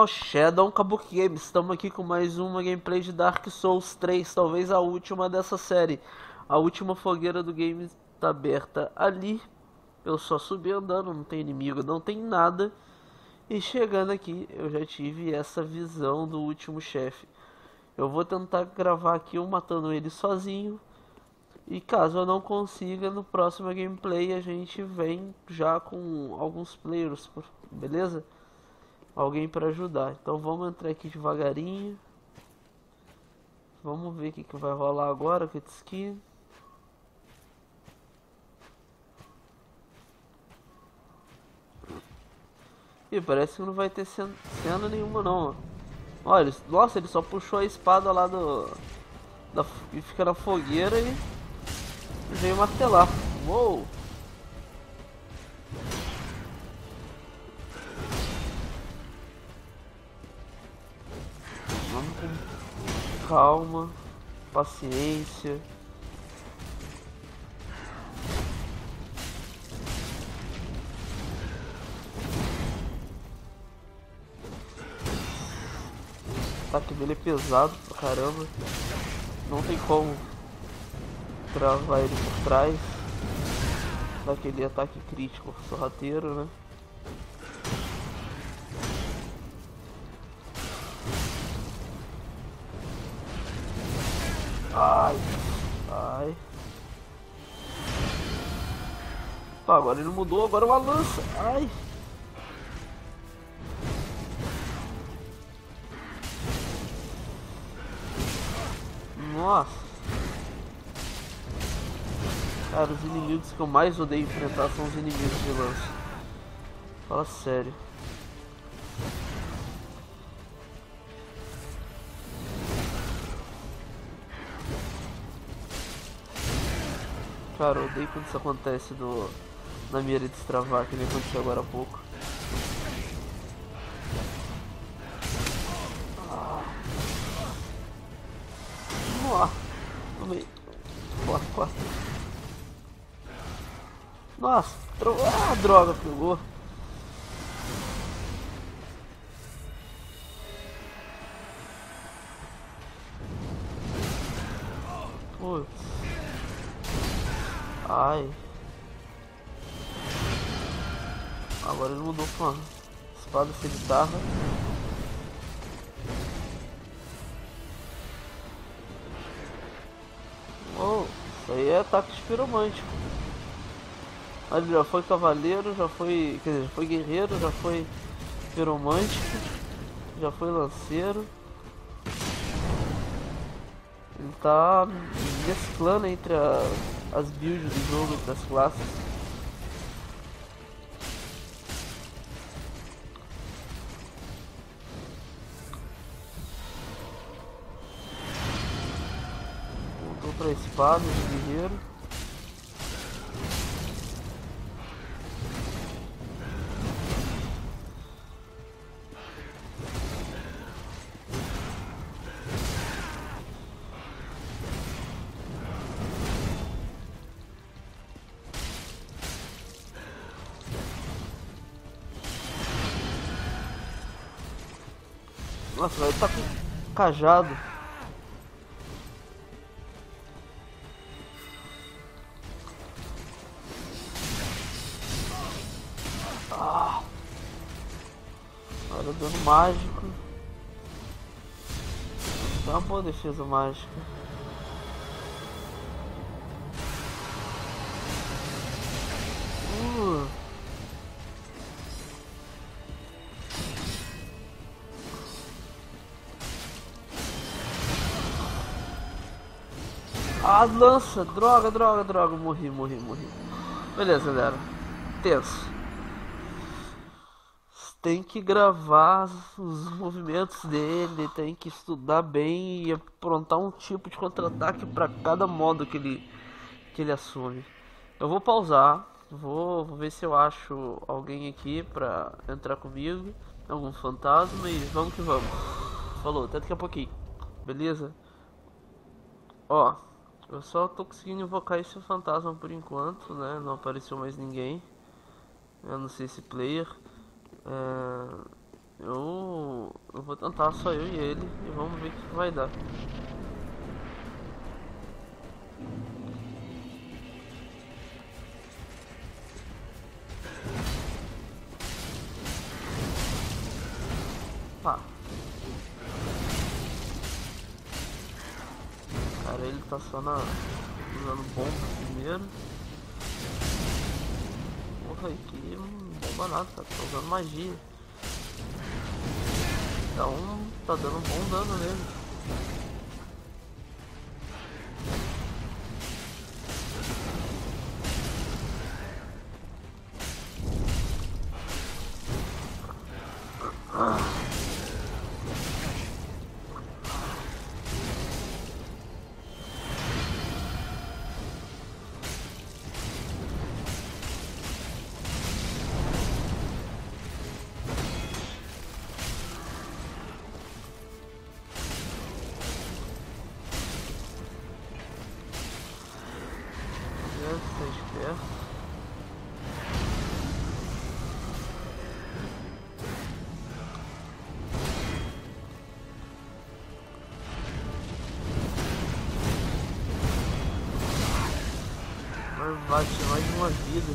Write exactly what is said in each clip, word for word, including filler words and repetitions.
Shadow Kabuki Games, estamos aqui com mais uma gameplay de Dark Souls três, talvez a última dessa série. A última fogueira do game está aberta ali. Eu só subi andando, não tem inimigo, não tem nada. E chegando aqui, eu já tive essa visão do último chefe. Eu vou tentar gravar aqui eu matando ele sozinho. E caso eu não consiga, no próximo gameplay a gente vem já com alguns players, beleza? Alguém para ajudar. Então vamos entrar aqui devagarinho. Vamos ver o que, que vai rolar agora com esse skin. Ih, parece que não vai ter cena, cena nenhuma não. Olha, nossa, ele só puxou a espada lá do... Da, e fica na fogueira e... e veio martelar. Uou! Vamos com calma, paciência. O ataque dele é pesado pra caramba. Não tem como travar ele por trás. Daquele ataque crítico sorrateiro, né? Ai, ai. Tá, agora ele mudou, agora uma lança. Ai. Nossa. Cara, os inimigos que eu mais odeio enfrentar são os inimigos de lança. Fala sério. Cara, eu odeio quando isso acontece do, na mira de destravar, que nem aconteceu agora há pouco. Ah. Nossa, tomei. Corre, corre. Nossa, tro... ah, droga, pegou. Putz. Ai. Agora ele mudou pra uma espada sem guitarra. Oh, isso aí é ataque espiromântico. Ele já foi cavaleiro, já foi, quer dizer, já foi guerreiro, já foi piromântico, já foi lanceiro. Ele tá mesclando entre a, as builds do jogo, entre as classes. Voltou pra espada de guerreiro. Nossa, ele tá com cajado. Ah. Agora dano mágico. Dá uma boa defesa mágica. Uh. Ah, lança! Droga, droga, droga. Morri, morri, morri. Beleza, galera. Tenso. Tem que gravar os movimentos dele, tem que estudar bem e aprontar um tipo de contra-ataque para cada modo que ele, que ele assume. Eu vou pausar, vou, vou ver se eu acho alguém aqui pra entrar comigo, algum fantasma, e vamos que vamos. Falou, até daqui a pouquinho, beleza? Ó, eu só tô conseguindo invocar esse fantasma por enquanto, né? Não apareceu mais ninguém. Eu não sei esse player. É... Eu, eu vou tentar só eu e ele e vamos ver o que que vai dar. Pá. Cara, ele tá só na, usando bomba primeiro. Porra, que bomba nada, tá, tá usando magia. Então tá dando um bom dano nele. Tá esperto. Mas bate mais de uma vida.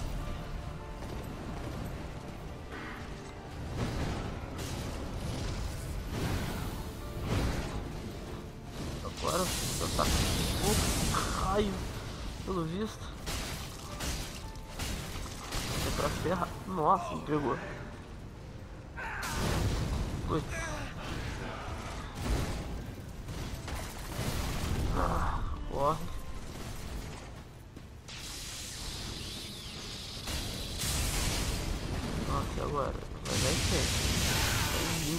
Agora tá fogo, raio, pelo visto. É pra ferrar. Nossa, me pegou. Putz. Ah, corre. Nossa, e agora? Vai dar em frente. Vai vir.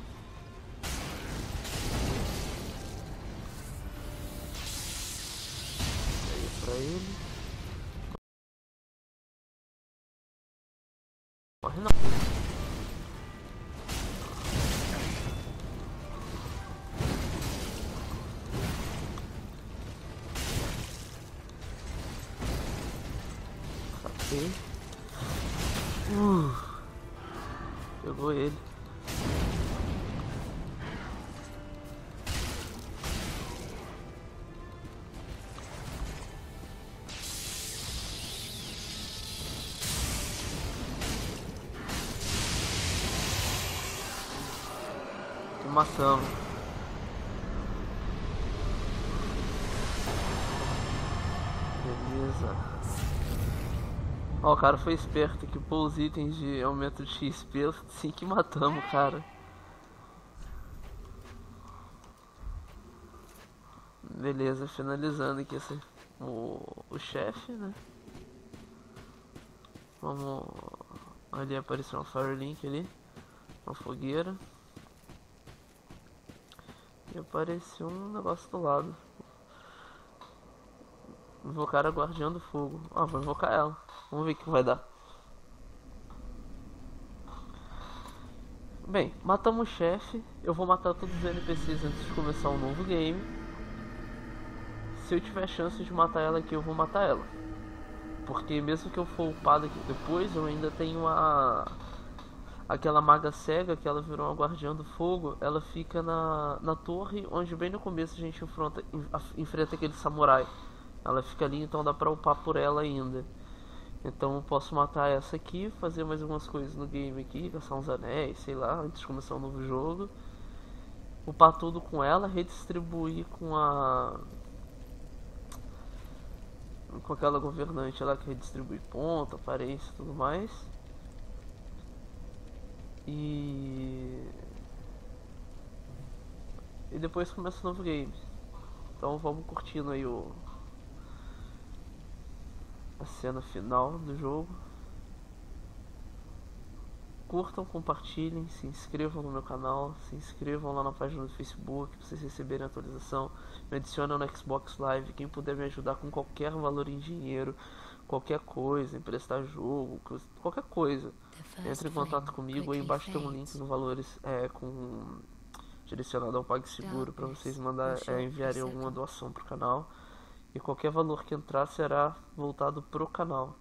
Aí pra ele. Corre não. Saquei. Uh, pegou ele. Matamos. Beleza. Ó, o cara foi esperto que pôs os itens de aumento de X P assim que matamos, cara. Beleza, finalizando aqui esse, o, o chefe, né? Vamos. Ali apareceu uma Firelink ali. Uma fogueira. E apareceu um negócio do lado. Invocar a Guardiã do Fogo. Ah, vou invocar ela. Vamos ver o que vai dar. Bem, matamos o chefe. Eu vou matar todos os N P Cs antes de começar um novo game. Se eu tiver chance de matar ela aqui, eu vou matar ela. Porque mesmo que eu for upado aqui depois, eu ainda tenho a... aquela maga cega, que ela virou uma Guardiã do Fogo. Ela fica na, na torre, onde bem no começo a gente enfrenta, enfrenta aquele samurai. Ela fica ali, então dá pra upar por ela ainda. Então eu posso matar essa aqui, fazer mais algumas coisas no game aqui, caçar uns anéis, sei lá, antes de começar um novo jogo. Upar tudo com ela, redistribuir com a... com aquela governante lá que redistribui ponto, aparência e tudo mais. E... e depois começa o novo game. Então vamos curtindo aí o... a cena final do jogo. Curtam, compartilhem, se inscrevam no meu canal, se inscrevam lá na página do Facebook para vocês receberem a atualização. Me adicionem no Xbox Live. Quem puder me ajudar com qualquer valor em dinheiro, qualquer coisa, emprestar jogo, qualquer coisa, entre em contato comigo. Aí embaixo tem um link no valores é, com direcionado ao PagSeguro para vocês mandar, é, enviarem alguma doação pro canal. E qualquer valor que entrar será voltado pro canal.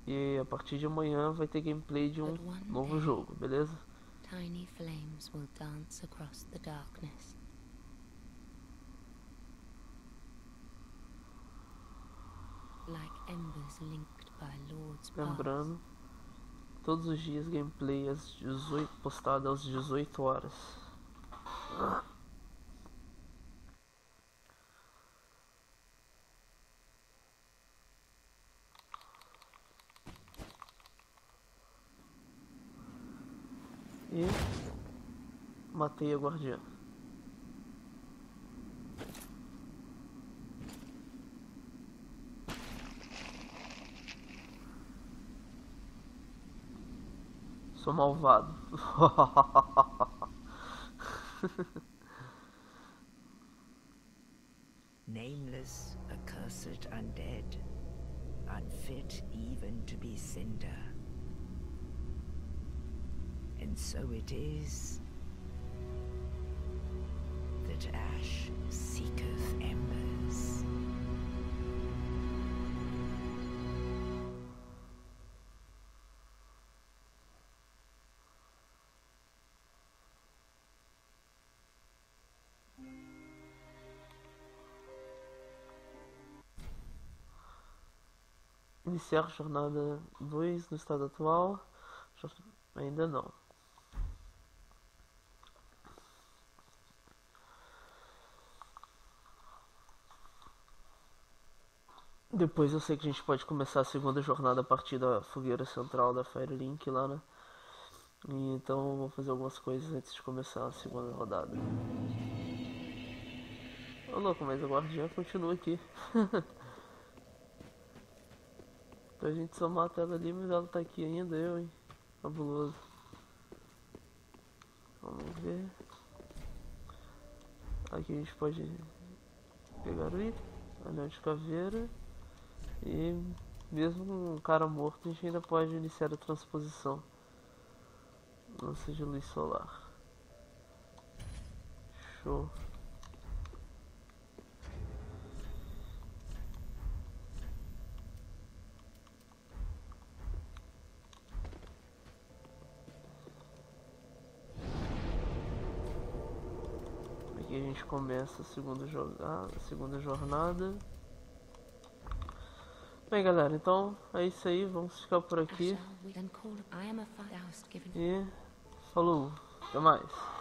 E a partir de amanhã vai ter gameplay de um novo jogo, beleza? Tiny flames will dance across the darkness. Like embers linked by Lord's path. Lembrando, todos os dias gameplay às dezoito, postado às dezoito horas. E matei a guardiã. Sou malvado. Nameless, accursed undead, unfit even to be cinder. And so it is that ash seeketh embers. Iniciar jornada dois no estado atual. Ainda não. Depois eu sei que a gente pode começar a segunda jornada a partir da fogueira central da Firelink lá, né? E então eu vou fazer algumas coisas antes de começar a segunda rodada. Ô louco, mas a guardiã continua aqui. Então a gente só mata ela ali, mas ela tá aqui ainda, eu, hein? Fabuloso. Vamos ver. Aqui a gente pode pegar o item, anel de caveira. E mesmo com um cara morto a gente ainda pode iniciar a transposição. Lança de luz solar. Show. Aqui a gente começa a segunda, joga... a segunda jornada. Bem galera, então é isso aí, vamos ficar por aqui. E falou, até mais.